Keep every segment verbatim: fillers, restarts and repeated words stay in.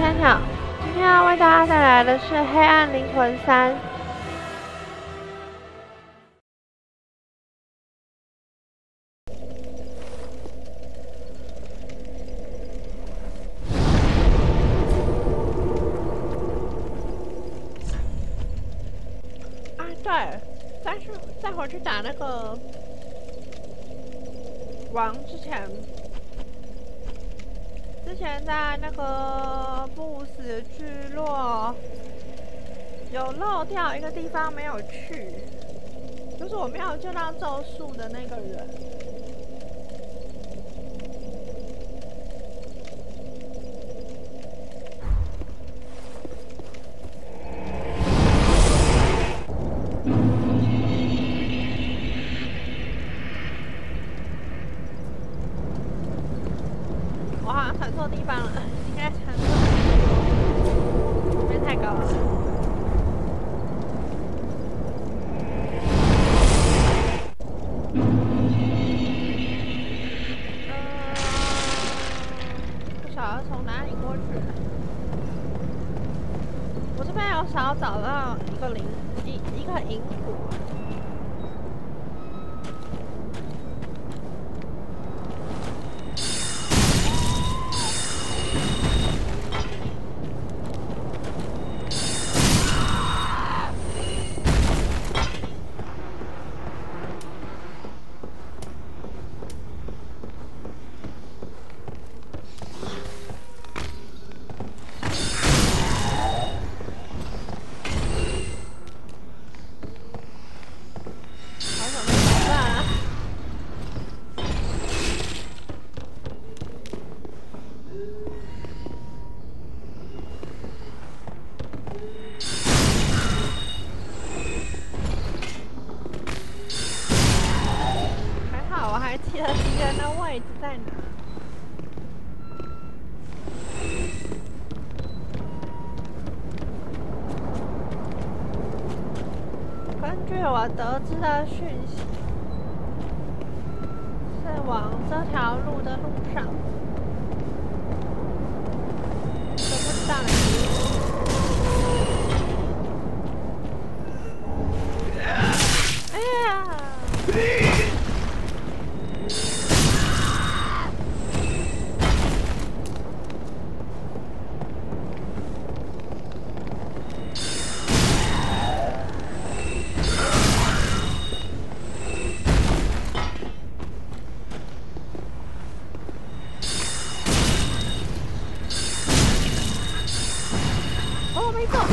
千鸟，今天要为大家带来的是《黑暗灵魂三》。啊，对，但是在回去打那个王之前。 之前在那个不死聚落有漏掉一个地方没有去，就是我没有救到咒术的那个人。我好像传错地方了，应该传错地方，这边太高了。呃，不晓得从哪里过去。我这边有少找到一个灵一一个银骨。 记得敌人的位置在哪？根据我得知的讯息，是往这条路的路上，都不知道哪里。哎呀！ 哦，没中。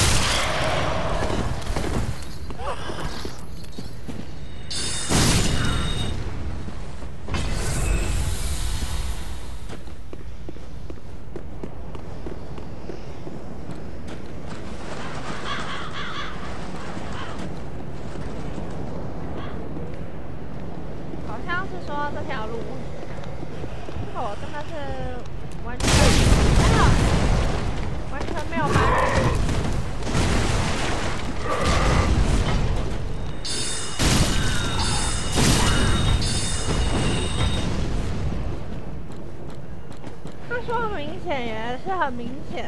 好像是说这条路，我真的是完全没有，完全没有发现。 他说明显也是很明显，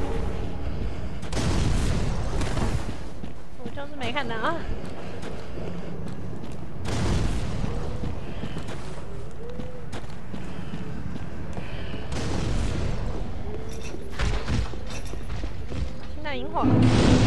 我就是没看到。新的萤火。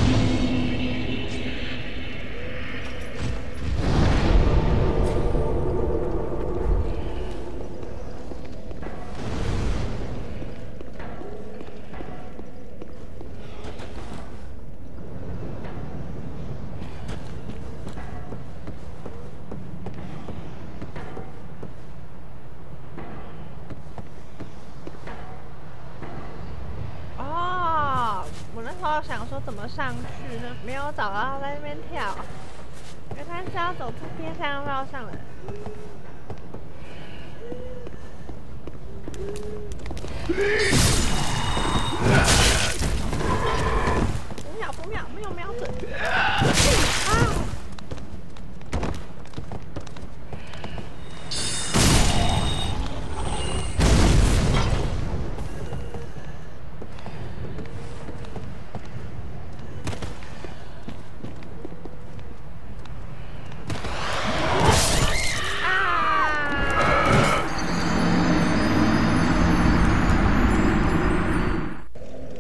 我想说怎么上去呢？没有找到，在那边跳。原来是要走这边才能绕上来。不秒不秒，没有瞄准。啊！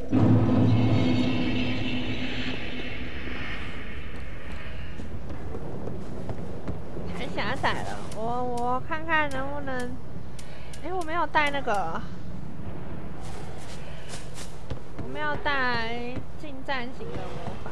太狭窄了，我我看看能不能。哎，我没有带那个，我没有带近战型的魔法。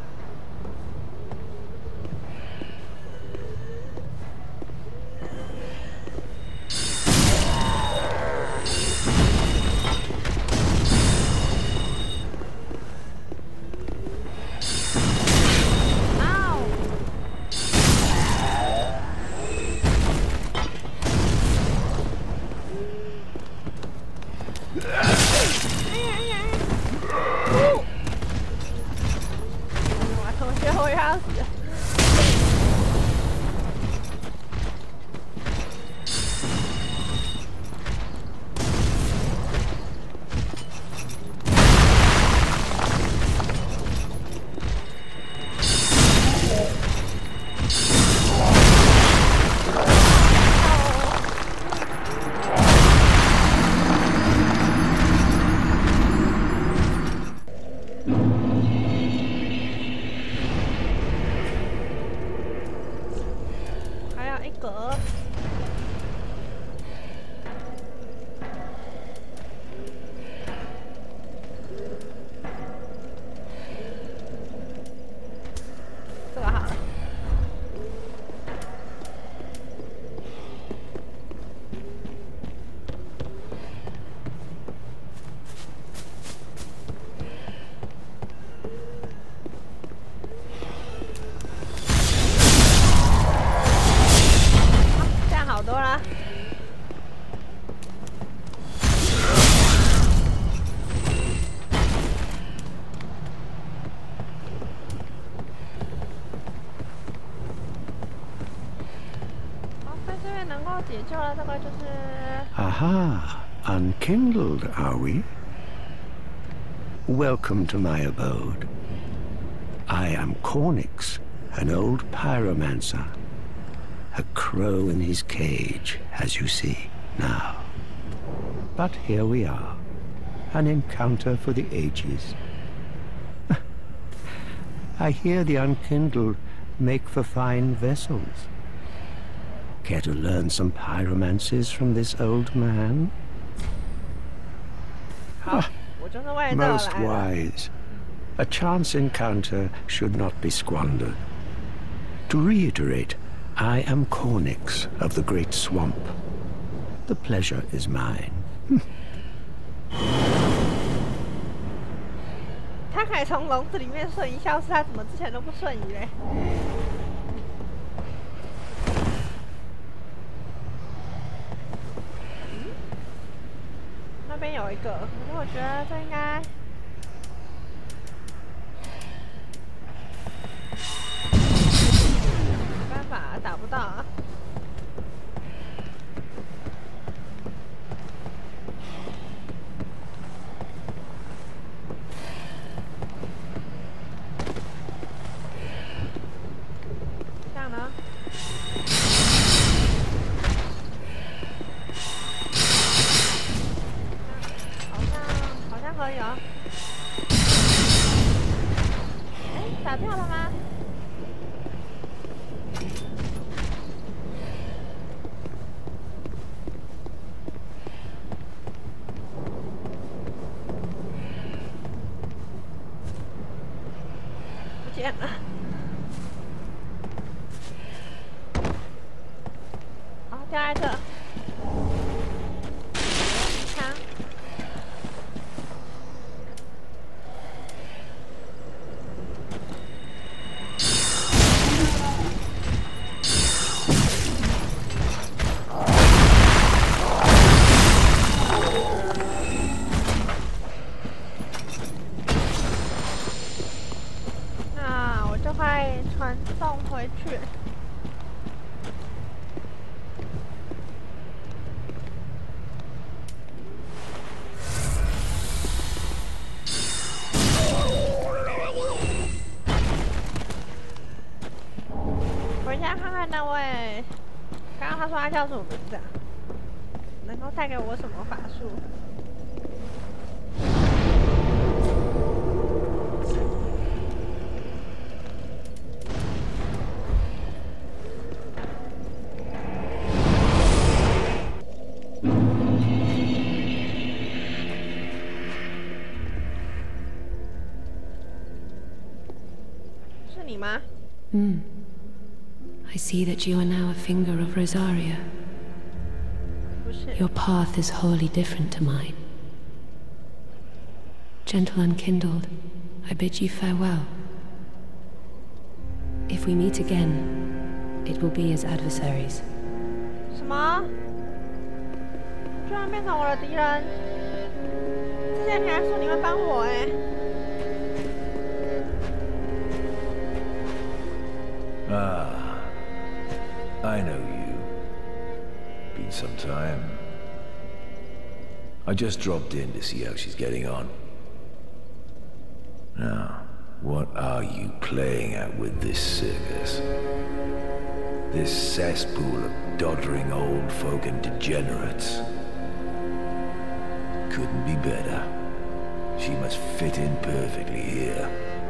Aha, unkindled, are we? Welcome to my abode. I am Cornyx, an old pyromancer. A crow in his cage, as you see now. But here we are, an encounter for the ages. I hear the unkindled make for fine vessels. Care to learn some pyromancies from this old man? Ah, most wise. A chance encounter should not be squandered. To reiterate, I am Cornyx of the Great Swamp. The pleasure is mine. 他可以从笼子里面瞬移消失，他怎么之前都不瞬移嘞？那边有一个，可是我觉得这应该没办法，打不到啊。这样呢？好像好像可以哦。哎，打掉了吗？不见了。好，掉在这。枪。那我就会传送回去。回家看看那位，刚刚他说他叫什么名字啊？能够带给我什么法术？ 你吗？ Hmm. I see that you are now a finger of Rosaria. 不是。 Your path is wholly different to mine. Gentle unkindled, I bid you farewell. If we meet again, it will be as adversaries. 什么？居然变成我的敌人！之前你还说你会帮我哎。 Ah, I know you. Been some time. I just dropped in to see how she's getting on. Now, what are you playing at with this circus? This cesspool of doddering old folk and degenerates? Couldn't be better. She must fit in perfectly here.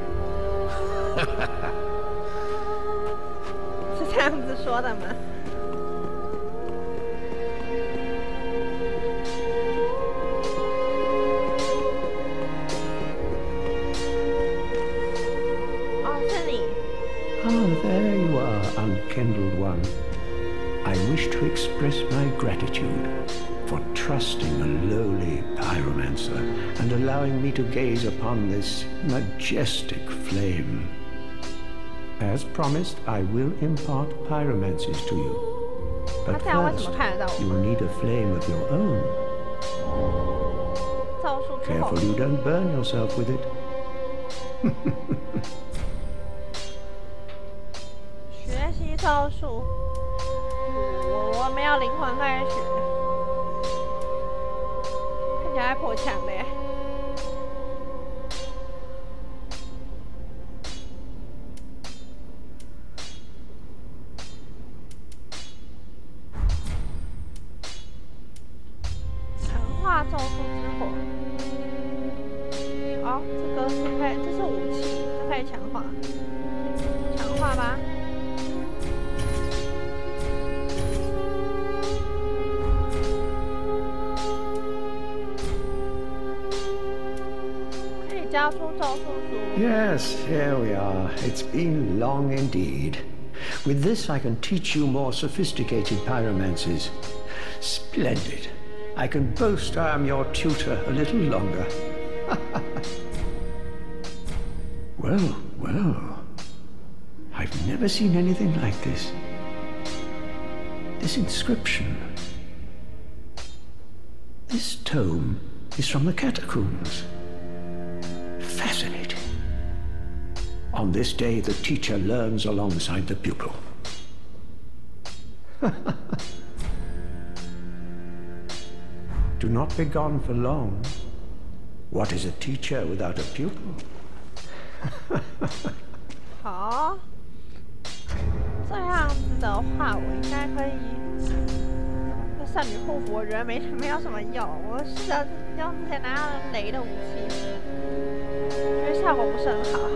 是这样子说的吗？哦，是你。 Ah, there you are, unkindled one. I wish to express my gratitude for trusting a lowly pyromancer and allowing me to gaze upon this majestic flame. As promised, I will impart pyromancies to you. But first, you'll need a flame of your own. Careful you don't burn yourself with it. 学习招数，我我们要灵魂开始学，看起来还颇强的耶。 咒术之火，哦，这个是可以，这是武器，这可以强化，强化吧。可以加出咒术书。 Yes, here we are. It's been long indeed. With this, I can teach you more sophisticated pyromancies. Splendid. I can boast I am your tutor a little longer. Well, well. I've never seen anything like this. This inscription. This tome is from the catacombs. Fascinating. On this day, the teacher learns alongside the pupil. Do not be gone for long. What is a teacher without a pupil? 好，这样子的话，我应该可以。这圣女护符我觉得没没有什么用，我试着用之前拿到雷的武器，因为效果不是很好。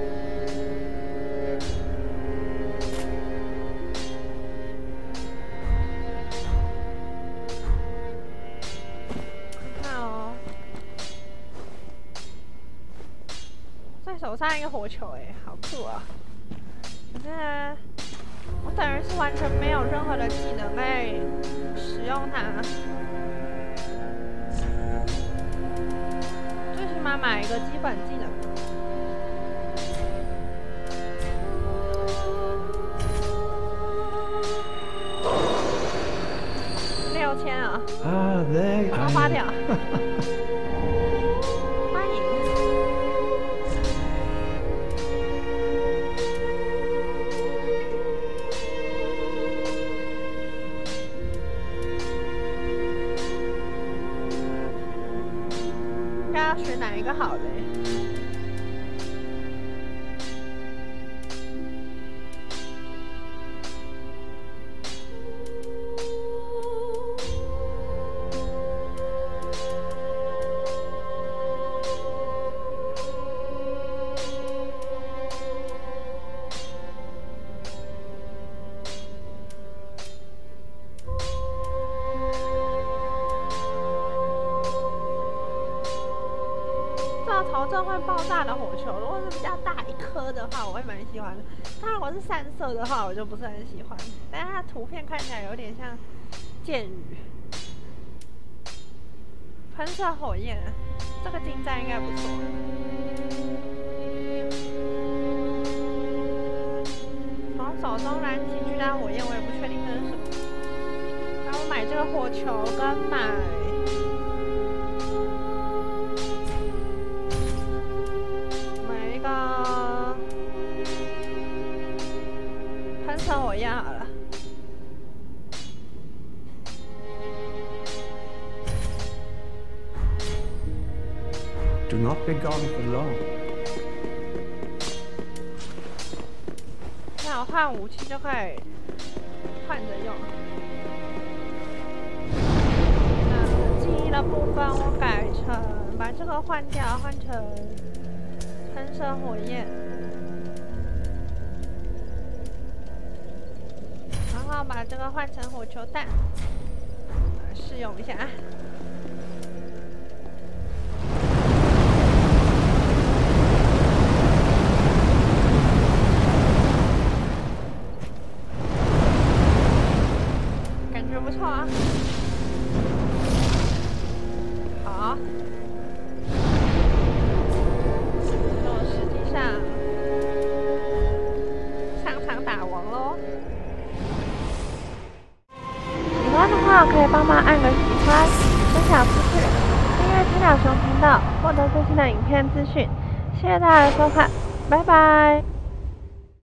手上一个火球，哎，好酷啊！可是呢，我等于是完全没有任何的技能在使用它，最起码买一个基本技能。六千啊！ 啊，对， 要花掉。选哪一个好嘞？ 这会爆炸的火球，如果是比较大一颗的话，我会蛮喜欢的。但如果是散射的话，我就不是很喜欢。但是它图片看起来有点像箭雨，喷射火焰，这个近战应该不错。从手中燃起巨大火焰，我也不确定这是什么。然后我买这个火球跟买。 喷射火焰好了。 Do not be gone for long. 那我换武器就可以换着用。那记忆的部分我改成把这个换掉，换成喷射火焰。 然后把这个换成火球弹，试用一下。感觉不错啊。好。那我实际上上场打王喽。 喜欢的话可以帮忙按个喜欢，分享出去，订阅青鸟熊频道，获得最新的影片资讯。谢谢大家的收看，拜拜。